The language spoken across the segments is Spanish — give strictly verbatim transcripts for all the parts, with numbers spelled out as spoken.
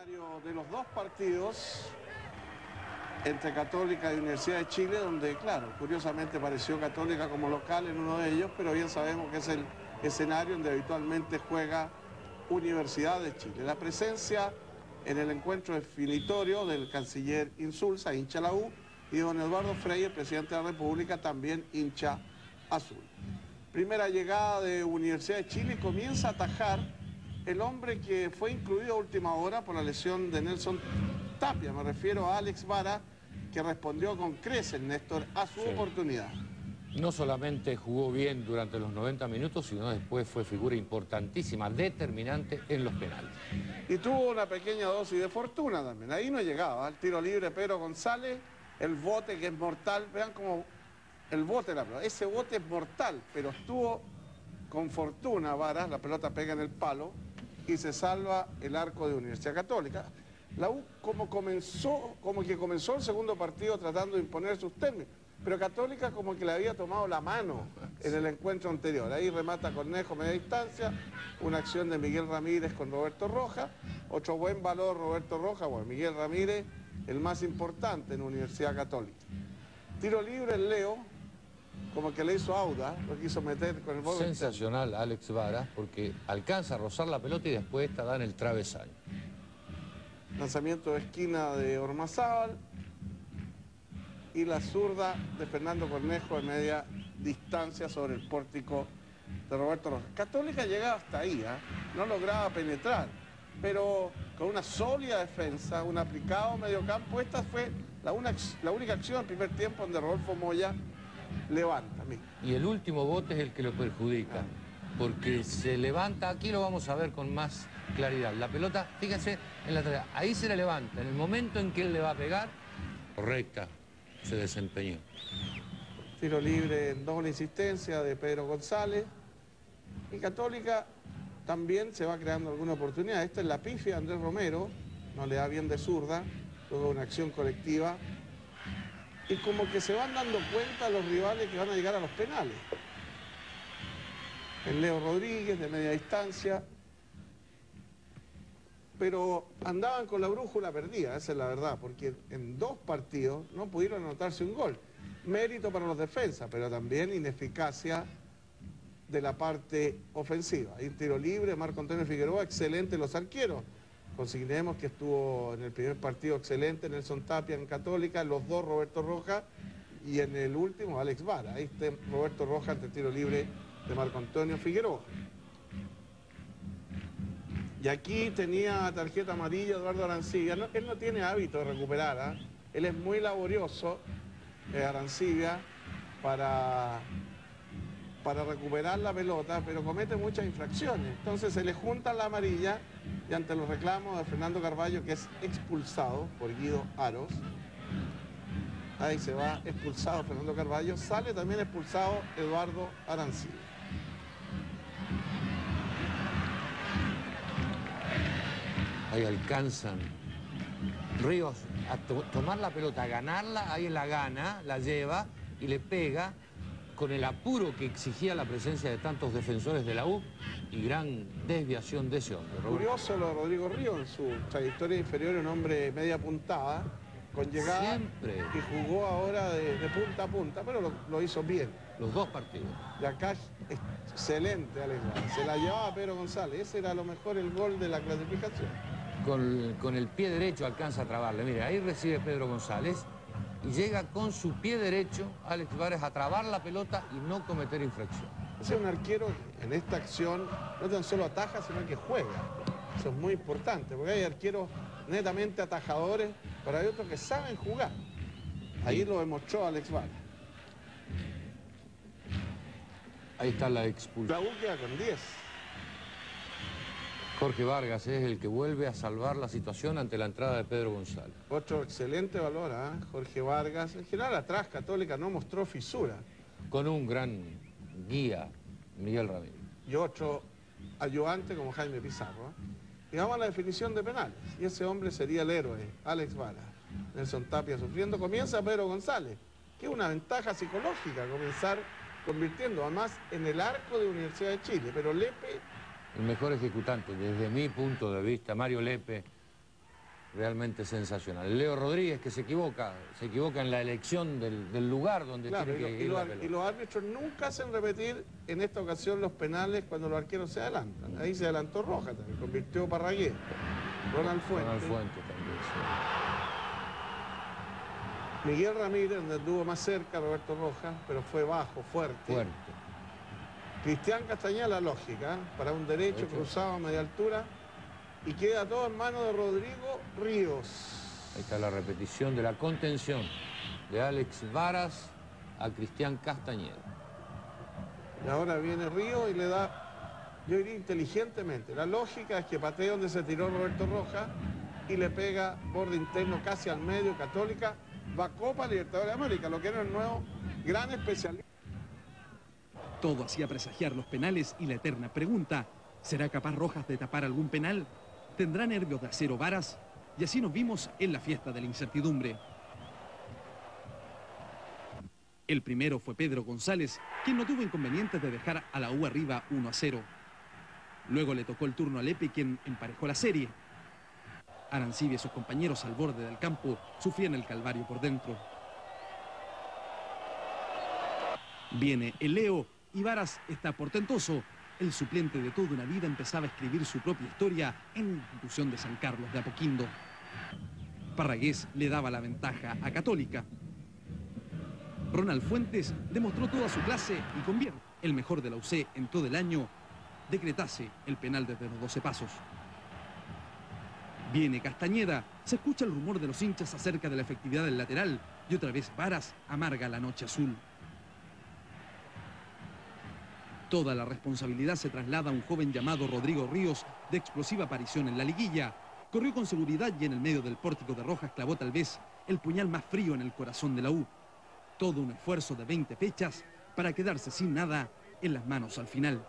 escenario de los dos partidos entre Católica y Universidad de Chile, donde, claro, curiosamente apareció Católica como local en uno de ellos, pero bien sabemos que es el escenario donde habitualmente juega Universidad de Chile. La presencia en el encuentro definitorio del canciller Insulza, hincha la U, y don Eduardo Frei, el presidente de la República, también hincha azul. Primera llegada de Universidad de Chile, comienza a atajar el hombre que fue incluido a última hora por la lesión de Nelson Tapia. Me refiero a Alex Vara, que respondió con creces, Néstor, a su sí. oportunidad. No solamente jugó bien durante los noventa minutos, sino después fue figura importantísima, determinante en los penales. Y tuvo una pequeña dosis de fortuna también. Ahí no llegaba. El tiro libre Pedro González, el bote que es mortal. Vean cómo el bote de la pelota. Ese bote es mortal, pero estuvo con fortuna Vara, la pelota pega en el palo y se salva el arco de Universidad Católica. La U como comenzó, como que comenzó el segundo partido tratando de imponer sus términos, pero Católica como que le había tomado la mano en el encuentro anterior. Ahí remata Cornejo media distancia, una acción de Miguel Ramírez con Roberto Rojas, otro buen valor Roberto Rojas, bueno, Miguel Ramírez, el más importante en Universidad Católica. Tiro libre el Leo, como que le hizo Auda, lo quiso meter con el bote. Sensacional Alex Vara, porque alcanza a rozar la pelota y después esta da en el travesaño. Lanzamiento de esquina de Ormazábal y la zurda de Fernando Cornejo de media distancia sobre el pórtico de Roberto Rojas. Católica llegaba hasta ahí, ¿eh? No lograba penetrar, pero con una sólida defensa, un aplicado mediocampo. Esta fue la, una, la única acción del primer tiempo donde Rodolfo Moya levanta. Mira. Y el último bote es el que lo perjudica, porque se levanta, aquí lo vamos a ver con más claridad. La pelota, fíjense, en la tarea, ahí se le levanta, en el momento en que él le va a pegar, correcta, se desempeñó. Tiro libre en doble insistencia de Pedro González. Y Católica también se va creando alguna oportunidad. Esta es la pifia de Andrés Romero, no le da bien de zurda, luego una acción colectiva. Y como que se van dando cuenta los rivales que van a llegar a los penales. El Leo Rodríguez de media distancia. Pero andaban con la brújula perdida, esa es la verdad, porque en dos partidos no pudieron anotarse un gol. Mérito para los defensas, pero también ineficacia de la parte ofensiva. Hay un tiro libre, Marco Antonio Figueroa, excelente los arqueros. Consignemos que estuvo en el primer partido excelente, Nelson Tapia en Católica, los dos Roberto Rojas y en el último Alex Vara. Ahí está Roberto Rojas ante el tiro libre de Marco Antonio Figueroa. Y aquí tenía tarjeta amarilla Eduardo Arancibia. No, él no tiene hábito de recuperar, ¿eh? Él es muy laborioso, eh, Arancibia, para, para recuperar la pelota, pero comete muchas infracciones. Entonces se le junta la amarilla y ante los reclamos de Fernando Carballo, que es expulsado por Guido Aros, ahí se va expulsado Fernando Carballo, sale también expulsado Eduardo Arancibia. Ahí alcanzan Ríos a to tomar la pelota, a ganarla, ahí la gana, la lleva y le pega con el apuro que exigía la presencia de tantos defensores de la U y gran desviación de ese hombre. Roberto. Curioso lo de Rodrigo Ríos, en su trayectoria inferior, un hombre media puntada, con llegada. Siempre. Y jugó ahora de, de punta a punta, pero lo, lo hizo bien. Los dos partidos. Y acá excelente, Alex Vara. Se la llevaba Pedro González, ese era a lo mejor el gol de la clasificación. Con, con el pie derecho alcanza a trabarle. Mire, ahí recibe Pedro González y llega con su pie derecho Alex Vares a trabar la pelota y no cometer infracción. Es un arquero en esta acción no tan solo ataja, sino que juega. Eso es muy importante, porque hay arqueros netamente atajadores, pero hay otros que saben jugar. Ahí sí. Lo demostró Alex Vares. Ahí está la expulsión. La U queda con diez. Jorge Vargas es el que vuelve a salvar la situación ante la entrada de Pedro González. Otro excelente valor, ¿eh? Jorge Vargas. En general atrás Católica no mostró fisura. Con un gran guía, Miguel Ramírez. Y otro ayudante como Jaime Pizarro. ¿eh? Y vamos a la definición de penales. Y ese hombre sería el héroe, Alex Vara. Nelson Tapia sufriendo. Comienza Pedro González, que es una ventaja psicológica comenzar convirtiendo además en el arco de Universidad de Chile. Pero Lepe... El mejor ejecutante, desde mi punto de vista, Mario Lepe, realmente sensacional. Leo Rodríguez, que se equivoca, se equivoca en la elección del, del lugar donde Claro, tiene y, lo- que y ir los, la ar- pelota. y los árbitros nunca hacen repetir en esta ocasión los penales cuando los arqueros se adelantan. Ahí se adelantó Roja también, convirtió Parragués. Ronald Fuente. Ronald Fuente también, sí. Miguel Ramírez, donde estuvo más cerca Roberto Rojas, pero fue bajo, fuerte. Fuerte. Cristian Castañeda, la lógica, ¿eh? Para un derecho, Derecho. cruzado a media altura. Y queda todo en manos de Rodrigo Ríos. Ahí está la repetición de la contención de Alex Varas a Cristian Castañeda. Y ahora viene Ríos y le da, yo diría inteligentemente. La lógica es que patea donde se tiró Roberto Rojas y le pega borde interno casi al medio. Católica va a Copa Libertadores de América, lo que era el nuevo gran especialista. Todo hacía presagiar los penales y la eterna pregunta: ¿será capaz Rojas de tapar algún penal? ¿Tendrá nervios de acero Varas? Y así nos vimos en la fiesta de la incertidumbre. El primero fue Pedro González, quien no tuvo inconvenientes de dejar a la U arriba uno a cero. Luego le tocó el turno a Lepe, quien emparejó la serie. Arancibia y sus compañeros al borde del campo sufrían el calvario por dentro. Viene el Leo y Varas está portentoso. El suplente de toda una vida empezaba a escribir su propia historia en la institución de San Carlos de Apoquindo. Parragués le daba la ventaja a Católica. Ronald Fuentes demostró toda su clase y convierte. El mejor de la U C en todo el año decretase el penal desde los doce pasos. Viene Castañeda, se escucha el rumor de los hinchas acerca de la efectividad del lateral y otra vez Varas amarga la noche azul. Toda la responsabilidad se traslada a un joven llamado Rodrigo Ríos, de explosiva aparición en la liguilla. Corrió con seguridad y en el medio del pórtico de Rojas clavó tal vez el puñal más frío en el corazón de la U. Todo un esfuerzo de veinte fechas para quedarse sin nada en las manos al final.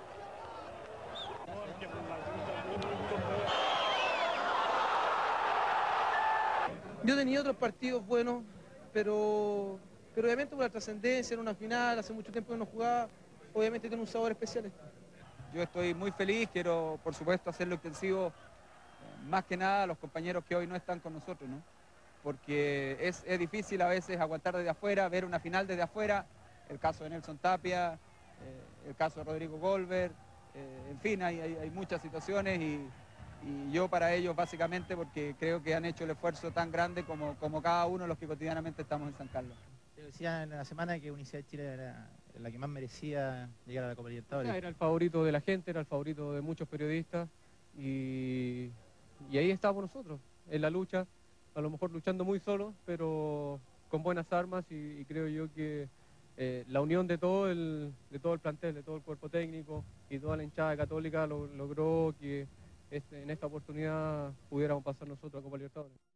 Yo tenía otros partidos buenos, pero, pero obviamente por la trascendencia, en una final, hace mucho tiempo que no jugaba, obviamente tiene un sabor especial esto. Yo estoy muy feliz, quiero por supuesto hacerlo extensivo, eh, más que nada a los compañeros que hoy no están con nosotros, ¿no? Porque es, es difícil a veces aguantar desde afuera, ver una final desde afuera, el caso de Nelson Tapia, eh, el caso de Rodrigo Golver, eh, en fin, hay, hay, hay muchas situaciones y, y yo para ellos básicamente porque creo que han hecho el esfuerzo tan grande como, como cada uno de los que cotidianamente estamos en San Carlos. Te decía en la semana que Universidad de Chile era la que más merecía llegar a la Copa Libertadores. Era el favorito de la gente, era el favorito de muchos periodistas y, y ahí estábamos nosotros, en la lucha, a lo mejor luchando muy solos, pero con buenas armas y, y creo yo que eh, la unión de todo, el, de todo el plantel, de todo el cuerpo técnico y toda la hinchada católica lo, logró que este, en esta oportunidad pudiéramos pasar nosotros a Copa Libertadores.